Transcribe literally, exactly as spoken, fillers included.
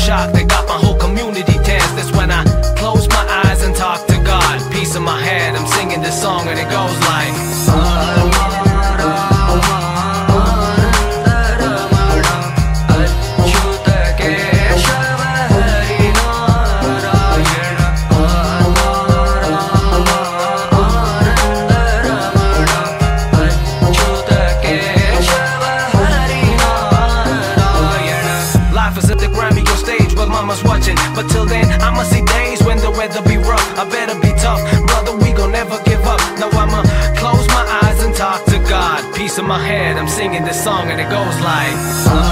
shock that got my whole community tense. That's when I close my eyes and talk to God. Peace in my head, I'm singing this song and it goes like mama's watching, but till then I'ma see days when the weather be rough. I better be tough, brother, we gon' never give up. Now I'ma close my eyes and talk to God. Peace in my head, I'm singing this song and it goes like